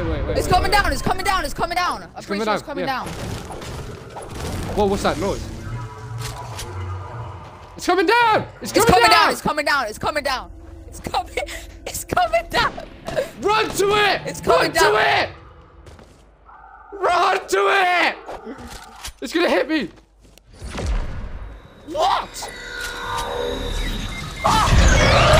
wait. It's coming down. It's coming down. It's coming down. I'm pretty sure it's coming down. Whoa, what's that noise? It's coming down! It's coming down! It's coming down! It's coming down! It's coming! It's coming down! Run to it! It's coming down! Run to it! Run to it! It's gonna hit me! What? Ah!